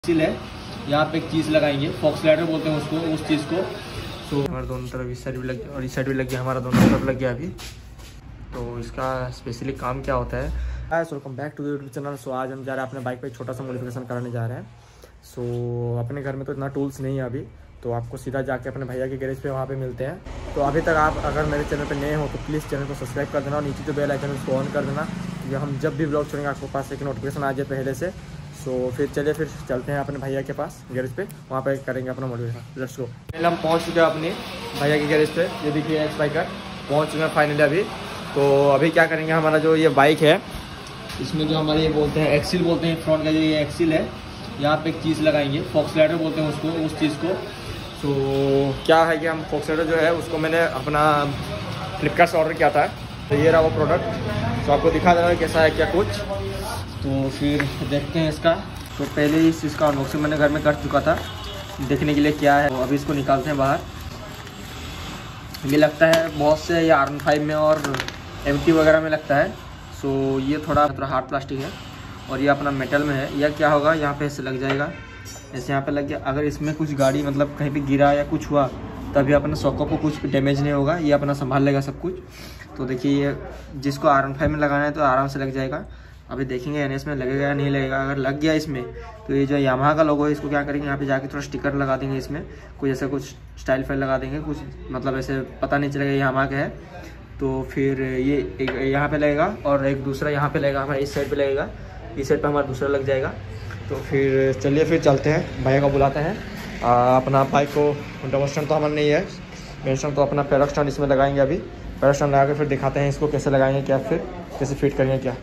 है। यहाँ पे एक चीज़ लगाएंगे, फॉक्स लाइटर बोलते हैं उसको, उस चीज़ को। तो हमारे दोनों तरफ इस साइड भी लग गया और इस साइड भी लग गया, हमारा दोनों तरफ लग गया अभी। तो इसका स्पेशली काम क्या होता है। Welcome back to the YouTube channel. So आज हम जा रहे हैं अपने बाइक पे छोटा सा मॉडिफिकेशन कराने जा रहे हैं। सो अपने घर में तो इतना टूल्स नहीं है अभी, तो आपको सीधा जाके अपने भैया के गैरेज पे वहाँ पे मिलते हैं। तो अभी तक आप अगर मेरे चैनल पे नए हो तो प्लीज़ चैनल को सब्सक्राइब कर देना और नीचे जो बेल आइकन है उसको ऑन कर देना, ये हम जब भी ब्लॉग छोड़ेंगे आपको पास एक नोटिफिकेशन आ जाए पहले से। सो फिर चलिए फिर चलते हैं अपने भैया के पास गैरेज पे, वहाँ पे करेंगे अपना मॉडिफिकेशन। Let's go. पहले हम पहुँच चुके हैं अपने भैया के गैरेज पे, ये देखिए एक्स बाइकर पहुँच चुके हैं फाइनली अभी। तो अभी क्या करेंगे, हमारा जो ये बाइक है इसमें जो हमारे ये बोलते हैं एक्सिल बोलते हैं, फ्रंट का जो ये एक्सिल है यहाँ पे एक चीज़ लगाएंगे, फॉक्स लाइटर बोलते हैं उसको, उस चीज़ को। तो क्या है कि हम फॉक्स लाइटर जो है उसको मैंने अपना फ्लिपकार्ट से ऑर्डर किया था, तो ये रहा वो प्रोडक्ट। तो आपको दिखा देना कैसा है क्या कुछ, तो फिर देखते हैं इसका। तो पहले ही इसका अनबॉक्सिंग मैंने घर में कर चुका था देखने के लिए क्या है। तो अभी इसको निकालते हैं बाहर। ये लगता है बहुत से ये R15 में और MT वगैरह में लगता है। सो ये थोड़ा हार्ड प्लास्टिक है और ये अपना मेटल में है। यह क्या होगा, यहाँ पे ऐसे लग जाएगा, ऐसे यहाँ पे लग गया। अगर इसमें कुछ गाड़ी मतलब कहीं पे गिरा या कुछ हुआ तभी अपने सॉकों को कुछ डैमेज नहीं होगा, ये अपना संभाल लेगा सब कुछ। तो देखिए ये जिसको R15 में लगाना है तो आराम से लग जाएगा। अभी देखेंगे NS में लगेगा या नहीं लगेगा। अगर लग गया इसमें तो ये जो यामाहा का लोगो है इसको क्या करेंगे, यहाँ पे जाके थोड़ा स्टिकर लगा देंगे, इसमें कुछ ऐसा कुछ स्टाइल फाइल लगा देंगे, कुछ मतलब ऐसे पता नहीं चलेगा यामाहा का है। तो फिर ये एक यहाँ पे लगेगा और एक दूसरा यहाँ पे लगेगा, हमारा इस साइड पे लगेगा, इस साइड पे हमारा दूसरा लग जाएगा। तो फिर चलिए फिर चलते हैं, भैया को बुलाते हैं। अपना बाइक को डबल स्टैंड तो हमारा नहीं है, मेन स्टैंड तो अपना पैडल स्टैंड इसमें लगाएंगे। अभी पैडल स्टैंड लगा के फिर दिखाते हैं इसको कैसे लगाएंगे, क्या फिर कैसे फिट करेंगे क्या।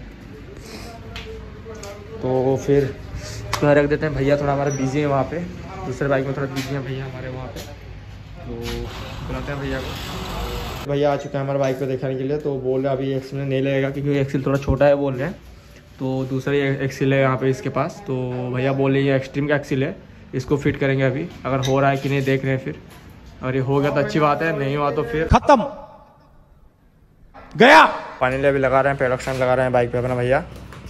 तो फिर थोड़ा रख देते हैं, भैया थोड़ा हमारा बिजी है वहाँ पे, दूसरे बाइक में थोड़ा बिजी है भैया हमारे वहाँ पे। तो बुलाते हैं भैया को। भैया आ चुके हैं हमारे बाइक को दिखाने के लिए। तो बोल रहे अभी एक्सिल में नहीं लगेगा क्योंकि एक्सिल थोड़ा छोटा है बोल रहे हैं। तो दूसरा एक्सिल है यहाँ पे इसके पास। तो भैया बोल रहे ये एक्सट्रीम का एक्सिल है, इसको फिट करेंगे अभी। अगर हो रहा है कि नहीं देख रहे हैं फिर, और ये हो गया तो अच्छी बात है, नहीं हुआ तो फिर खत्म गया। फाइनली अभी लगा रहे हैं पैडल स्टैंड, लगा रहे हैं बाइक पे अपना भैया।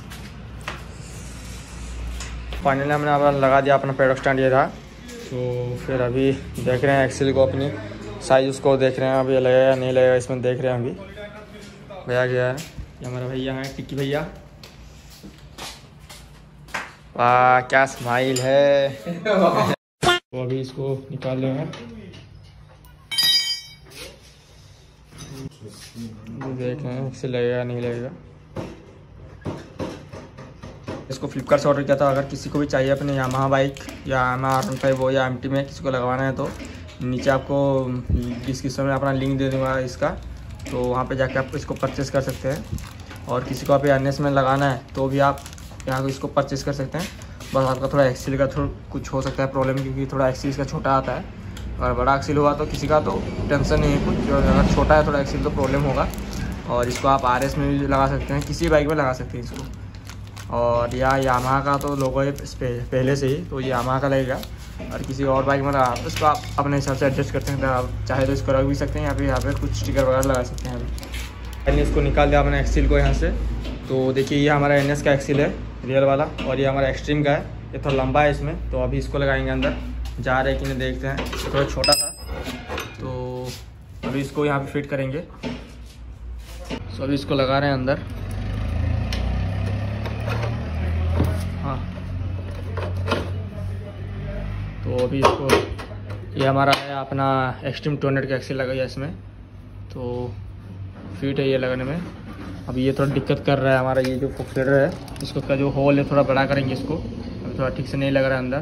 फाइनली हमने अपना लगा दिया अपना पैडल स्टैंड, ये था। तो फिर अभी देख रहे हैं एक्सिल को, अपनी साइज उसको देख रहे हैं अभी लगेगा या नहीं लगेगा इसमें, देख रहे हैं अभी। भैया गया है, ये हमारा भैया है टिक्की भैया। वाह क्या स्माइल है। तो अभी इसको निकाल रहे हैं, देख रहे हैं इससे लगेगा नहीं लगेगा। इसको फ्लिपकार्ट से ऑर्डर किया था। अगर किसी को भी चाहिए अपने यामाहा बाइक या यामाहा R15 हो या MT में किसी को लगवाना है तो नीचे आपको डिस्क्रिप्शन में अपना लिंक दे दूँगा इसका, तो वहाँ पे जाके आप इसको परचेज़ कर सकते हैं। और किसी को आप NS में लगाना है तो भी आप यहाँ को इसको परचेज़ कर सकते हैं। बस आपका थोड़ा एक्सिल का थोड़ा कुछ हो सकता है प्रॉब्लम, क्योंकि थोड़ा एक्सिल का छोटा आता है। अगर बड़ा एक्सिल हुआ तो किसी का तो टेंशन नहीं है कुछ, अगर छोटा है थोड़ा एक्सिल तो प्रॉब्लम होगा। और इसको आप RS में भी लगा सकते हैं, किसी बाइक में लगा सकते हैं इसको। और या यामाहा का तो लोगो है पहले से ही, तो ये यामाहा का लगेगा। और किसी और बाइक में लगा तो इसको आप अपने हिसाब से एडजस्ट करते हैं। आप चाहे तो इसको रख भी सकते हैं, यहाँ पे कुछ स्टिकर वगैरह लगा सकते हैं। मैंने इसको निकाल दिया अपने एक्सिल को यहाँ से। तो देखिए ये हमारा NS का एक्सिल है रियल वाला, और ये हमारा एक्सट्रीम का है, ये थोड़ा लंबा है इसमें। तो अभी इसको लगाएंगे अंदर, जा रहे हैं कि नहीं देखते हैं। ये थोड़ा छोटा था तो अभी इसको यहाँ पे फिट करेंगे। तो अभी इसको लगा रहे हैं अंदर। हाँ तो अभी इसको, ये हमारा है अपना एक्सट्रीम 200 का एक्सिल लगा इसमें, तो फिट है ये लगाने में। अभी ये थोड़ा दिक्कत कर रहा है हमारा ये जो फॉक्स लाइटर है, इसको का जो होल है थोड़ा बड़ा करेंगे इसको। अभी थोड़ा ठीक से नहीं लग रहा है अंदर,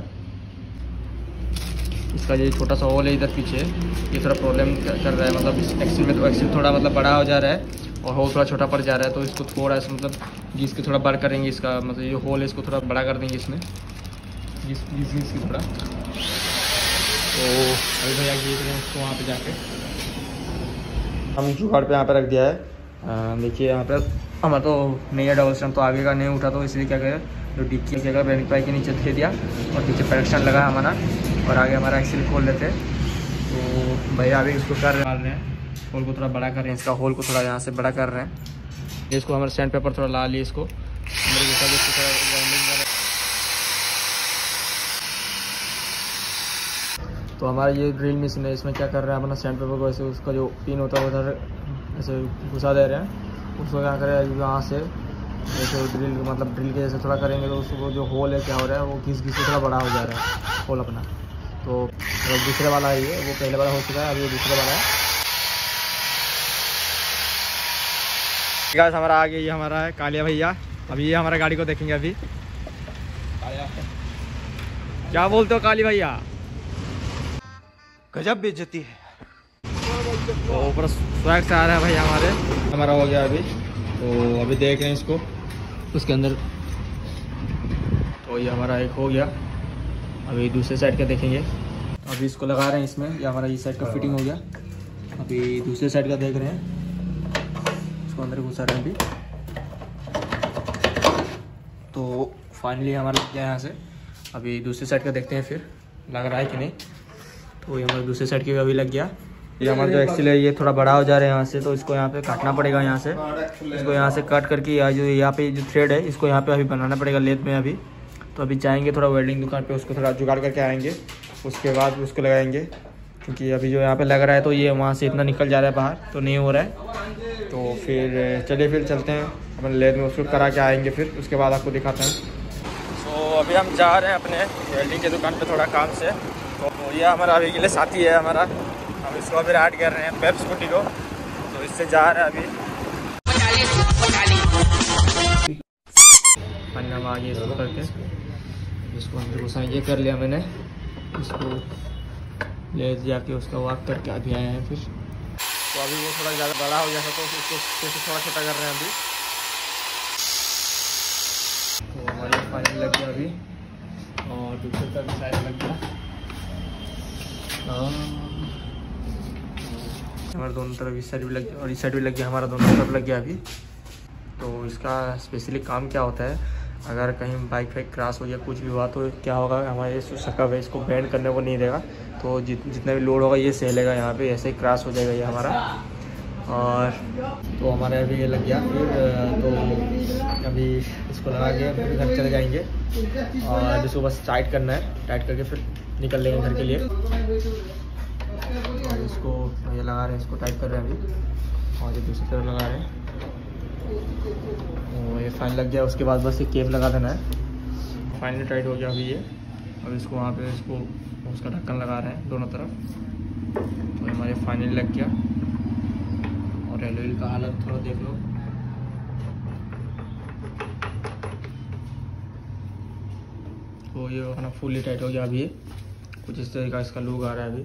इसका ये छोटा सा होल है इधर पीछे, ये थोड़ा प्रॉब्लम कर रहा है। मतलब इस एक्सिल में तो एक्सिल थोड़ा मतलब बड़ा हो जा रहा है और होल थोड़ा छोटा पड़ जा रहा है। तो इसको थोड़ा सा मतलब घिस के थोड़ा बड़ा करेंगे इसका, मतलब ये होल है इसको थोड़ा बड़ा कर देंगे इसमें, घिस के थोड़ा। तो अभी भैया घिस रहे हैं उसको वहाँ पे जाके। हम जुगाड़ पे यहाँ पे रख दिया है। देखिए यहाँ पर हमारा तो नहीं है डबल स्टैंड, तो आगे का नहीं उठा, तो इसलिए क्या करें जो डिक्की क्या कर बैक के नीचे दे दिया और पीछे पैडल स्टैंड लगा हमारा, और आगे हमारा एक्सिल खोल लेते। तो भैया अभी इसको कर रहे हैं, होल को थोड़ा बड़ा कर रहे हैं, इसका होल को थोड़ा यहाँ से बड़ा कर रहे हैं। इसको हमारे सैंड पेपर थोड़ा ला लिए इसको, तो हमारा ये ड्रिल मशीन है, इसमें क्या कर रहे हैं अपना सैंड पेपर को ऐसे उसका जो पिन होता है उधर ऐसे घुसा दे रहे हैं। उसको क्या करें यहाँ से जैसे ड्रिल मतलब ड्रिल के जैसे थोड़ा करेंगे तो उसको जो होल है क्या हो रहा है वो घिस घिस थोड़ा बड़ा हो जा रहा है होल अपना। तो दूसरे वाला है ये, वो पहले वाला हो चुका है, अभी ये दूसरे वाला है। गाइस हमारा आगे ये हमारा है कालिया भैया, अभी ये हमारा गाड़ी को देखेंगे। अभी क्या बोलते हो काली भैया? गजब बेइज्जती है। तो ऊपर स्वैग से आ रहा है भाई हमारा हो गया अभी। तो अभी देख रहे हैं इसको उसके अंदर। तो ये हमारा एक हो गया, अभी दूसरे साइड का देखेंगे। अभी इसको लगा रहे हैं इसमें, ये हमारा इस साइड का फिटिंग हो गया। अभी दूसरे साइड का देख रहे हैं, इसको अंदर घुसा रहे हैं अभी। तो फाइनली हमारा लग गया यहाँ से। अभी दूसरी साइड का देखते हैं फिर लग रहा है कि नहीं। तो ये हमारे दूसरे साइड की भी अभी लग गया। ये हमारा जो एक्चुअली है ये थोड़ा बड़ा हो जा रहा है यहाँ से, तो इसको यहाँ पे काटना पड़ेगा यहाँ से। इसको यहाँ से कट करके यहाँ पे जो थ्रेड है इसको यहाँ पे अभी बनाना पड़ेगा लेथ में अभी। तो अभी जाएंगे थोड़ा वेल्डिंग दुकान पे, उसको थोड़ा जुगाड़ करके आएंगे, उसके बाद उसको लगाएंगे। क्योंकि अभी जो यहाँ पे लग रहा है तो ये वहाँ से इतना निकल जा रहा है बाहर, तो नहीं हो रहा है। तो फिर चलिए फिर चलते हैं अपने लेथ में, उसको करा के आएंगे, फिर उसके बाद आपको दिखाते हैं। तो अभी हम जा रहे हैं अपने वेल्डिंग की दुकान पे थोड़ा काम से। तो ये हमारा अभी के लिए साथी है हमारा, हम इसको अभी राइड कर रहे हैं पेप स्कूटी को। तो इससे जा रहे हैं अभी हम आगे इसको करके इसको अंदर घुसाएंगे। कर लिया मैंने इसको ले जाके उसका वॉक करके अभी आए हैं फिर। तो अभी वो थोड़ा ज़्यादा बड़ा हो गया था तो उसको फिर से थोड़ा छोटा कर रहे हैं अभी। तो हमारे फाइनल लग गया अभी, और दूसरे का भी साइड लग गया। हमारे दोनों तरफ इस साइड भी लग गया और इस साइड भी लग गया, हमारा दोनों तरफ लग गया अभी। तो इसका स्पेशली काम क्या होता है, अगर कहीं बाइक पे क्रॉस हो या कुछ भी हुआ तो क्या होगा, हमारे जो शकव है इसको बेंड करने को नहीं देगा। तो जितना भी लोड होगा ये सहलेगा यहाँ पे, ऐसे ही क्रॉस हो जाएगा ये हमारा। और तो हमारे अभी ये लग गया फिर। तो अभी इसको लगा के फिर घर चले जाएंगे और इसको बस टाइट करना है, टाइट करके फिर निकल लेंगे घर के लिए। और इसको ये लगा रहे हैं, इसको टाइट कर रहे हैं अभी, और ये दूसरी तरफ लगा रहे हैं। तो ये फाइनल लग गया, उसके बाद बस ये केप लगा देना है। फाइनली टाइट हो गया अभी ये। अब इसको वहाँ पे इसको उसका ढक्कन लगा रहे हैं दोनों तरफ। तो हमारे फाइनली लग गया। और एलओएल का हालत थोड़ा देख लो, तो ये अपना फुली टाइट हो गया अभी। ये कुछ इस तरह का इसका लुक आ रहा है अभी।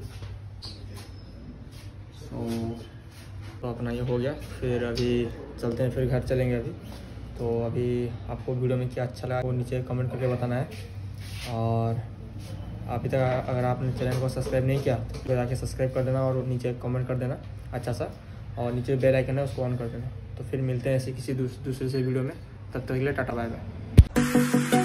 तो अपना ये हो गया। फिर अभी चलते हैं, फिर घर चलेंगे अभी। तो अभी आपको वीडियो में क्या अच्छा लगा वो नीचे कमेंट करके बताना है। और अभी तक अगर आपने चैनल को सब्सक्राइब नहीं किया तो जाके सब्सक्राइब कर देना और नीचे कमेंट कर देना अच्छा सा, और नीचे बेल आइकन है उसको ऑन कर देना। तो फिर मिलते हैं ऐसे किसी दूसरे से वीडियो में, तब तक के लिए टाटा बाय बाय।